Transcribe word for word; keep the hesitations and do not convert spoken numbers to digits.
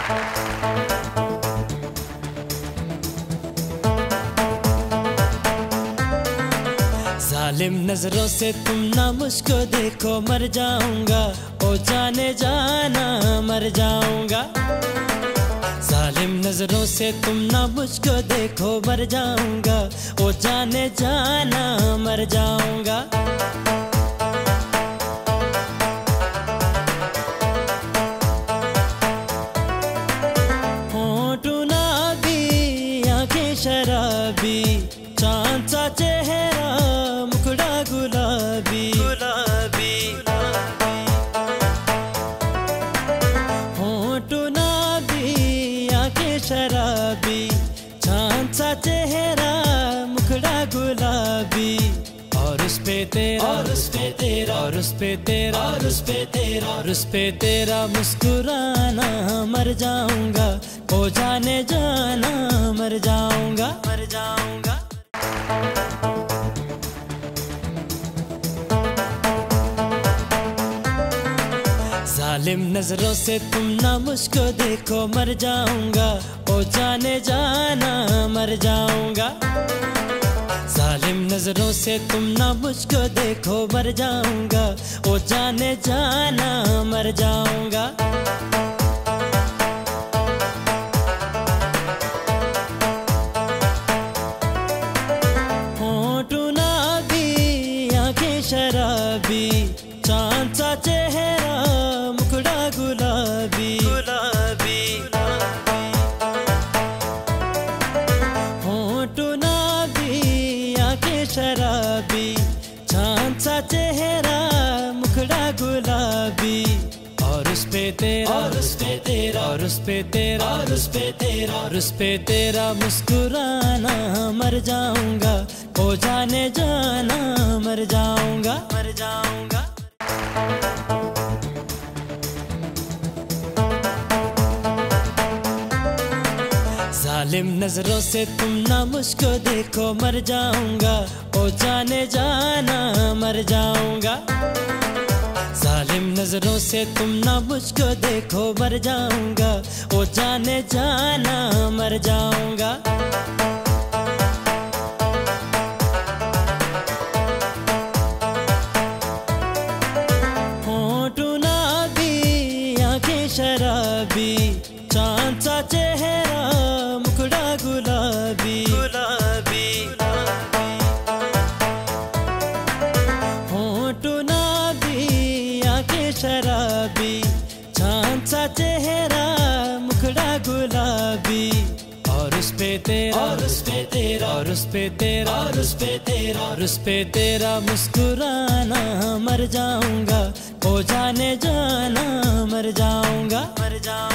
जालिम नजरों से तुम ना मुझको देखो, मर जाऊंगा ओ जाने जाना, मर जाऊंगा। जालिम नजरों से तुम ना मुझको देखो, मर जाऊंगा ओ जाने जाना, मर जाऊंगा। शराबी चांद सा चेहरा, मुखड़ा गुलाबी गुलाबी, होंठ गुलाबी, आंखें शराबी, चांद सा चेहरा, मुखड़ा गुलाबी। और उस पे तेरा और उस पे तेरा और उस पे तेरा और उस पे तेरा और उस पे तेरा मुस्कुराना, मर जाऊंगा ओ जाने जाना, मर जाऊंगा मर जाऊंगा। जालिम नजरों से तुम ना मुझको देखो, मर जाऊंगा ओ जाने जाना, मर जाऊंगा। जालिम नजरों से तुम ना मुझको देखो, मर जाऊंगा ओ जाने जाना, मर जाऊंगा। होंठ गुलाबी, आंखें शराबी, चांद सा चेहरा, मुखड़ा गुलाबी गुलाबी, होंठ गुलाबी, आंखें शराबी, चांद सा चेहरा, मुखड़ा गुलाबी। और उस पे तेरा और उस पे तेरा और उस पे तेरा और उस पे तेरा और उस पे तेरा मुस्कुराना, मर जाऊंगा ओ जाने जाना, मर जाऊंगा मर जाऊंगा। जालिम नजरों से तुम ना मुझको देखो, मर जाऊंगा ओ जाने जाना, मर जाऊंगा। जालिम नजरों से तुम ना मुझको देखो, मर जाऊंगा ओ जाने जाना, मर जाऊंगा। होंठ गुलाबी, आंखें शराबी, चांद सा चेहरा, मुखड़ा गुलाबी गुलाबी, होंठ गुलाबी, आंखें शराबी, चांद सा चेहरा, मुखड़ा गुलाबी। और उस पे तेरा और उस पे तेरा और उस पे तेरा और उस पे तेरा और उस पे तेरा मुस्कुराना, मर जाऊंगा ओ जाने जाना, मर जाऊंगा मर जाऊंगा।